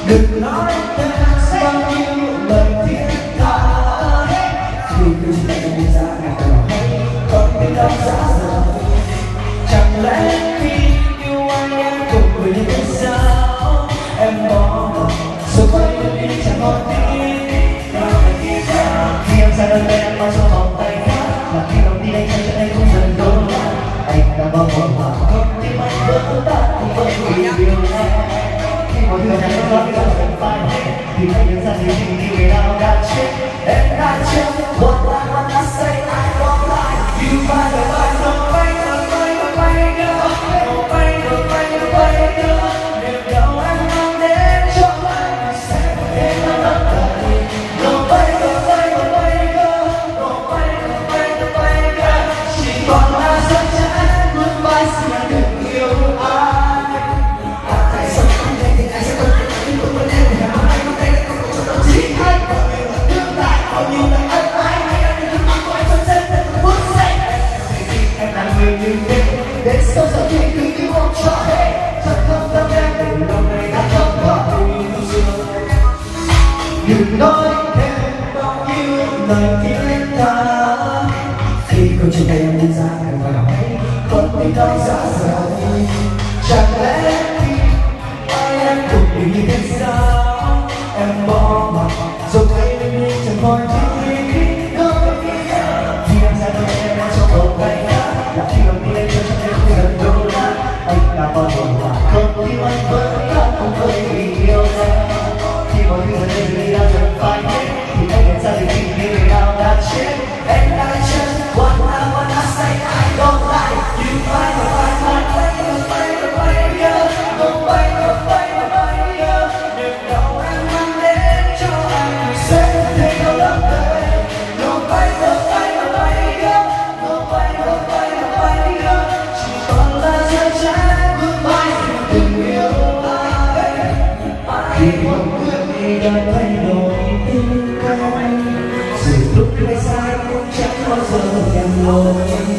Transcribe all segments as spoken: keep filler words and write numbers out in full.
đừng nói thêm bao nhiêu lời thiết tha, vì cứ chỉ là những giá ngày nào hay còn biết đâu giá rời. Chẳng lẽ khi yêu anh em cùng với những sao em bỏ rồi quay lưng đi chẳng còn tí. Khi em ra đơn em bao trong vòng tay khác, và khi lòng đi anh chân chân anh cũng dần đốn lại. Anh đã bao vòng hòa không tim anh vỡ tan cùng với người yêu em. Khi mọi người đang nói với dần phai thì anh nhận ra điều gì thì người nào đã chết. Em đã chết, what I wanna say I don't lie. You find the light, no way, no way, no way, no way, no way, no way, no way. Niềm đau em mang đến cho anh sẽ đến nó lắm đời. No way, no way, no way, no way, no way, no way, no. Chỉ còn là giấc trái goodbye xin anh đừng yêu ai. Tại sao không thể thì anh sẽ không thể tin tưởng vào em. Ngày hôm nay có thể không có chỗ đâu chỉ hay. Tương lai bao nhiêu là ân ái hay anh đừng mang của anh trong chân thật bước dậy. Em là người như thế, đến sâu giờ thì cứ yêu không cho hết. Thật không tâm em từ lâu nay đã không có tình yêu xưa. Đừng nói thêm bao nhiêu lời thiết tha, khi câu chuyện này em đi ra càng phải hay còn biết đâu giá rời. Chẳng lẽ khi ai em cùng đi như thế sao em bỏ mặc rồi quay lưng đi chẳng còn tí. Khi em ra đôi em đang trong vòng tay khác, là khi lòng đi lên chân chân em không gần đâu lại. Anh đã bao vòng hòa không tim anh vẫn đang cùng với người yêu em. Khi mọi người ở đây đi đang dần phai hết thì anh nhận ra điều gì như người nào đã chết. Em đã chết, what I wanna say I don't lie. You find the right one, no way, no way, no way, no way, no way, niềm đau em mang đến cho anh sẽ thấy đau lắm đời. No way, no way, no way, no way, no way, no way, chỉ còn là giấc trái goodbye tình yêu ai. Khi mọi người đã thay đổi tính cách, rồi lúc này sai cũng chẳng bao giờ nhận lỗi.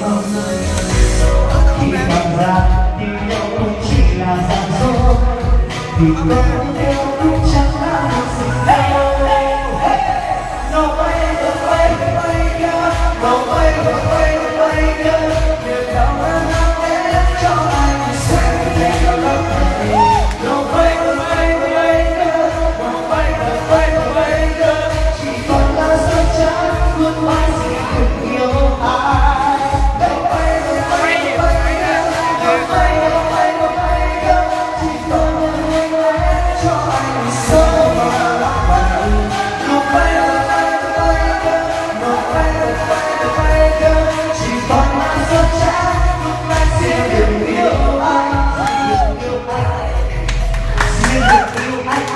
Khi bằng ra thì nhau cũng chỉ là giả dối, thì con yêu cũng chẳng là một gì đâu. No way, no way, no way, no way, no way, no way, niềm đau em mang đến cho anh sẽ thấy đau lắm đời. No way, no way, no way, no way, no way, no way, chỉ còn là giấc trái goodbye xin đừng yêu ai. No way, no way, no way, no way, no way, no way, chỉ còn là người lẽ cho anh sớm mà lạc bài. No way, no way, no way, no way, no way, no way, chỉ còn là giấc trái goodbye xin đừng yêu ai. Đừng yêu ai, xin đừng yêu ai.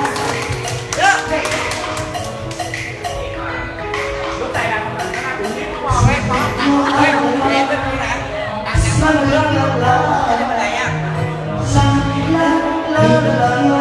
La la la la la la la la la la.